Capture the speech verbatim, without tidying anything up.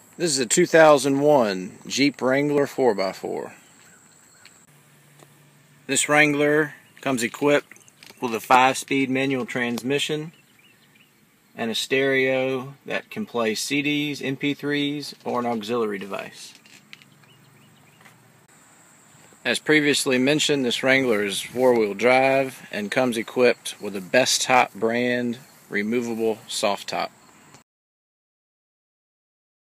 This is a two thousand one Jeep Wrangler four by four. This Wrangler comes equipped with a five speed manual transmission and a stereo that can play C Ds, M P threes, or an auxiliary device. As previously mentioned, this Wrangler is four-wheel drive and comes equipped with a Best Top brand removable soft top.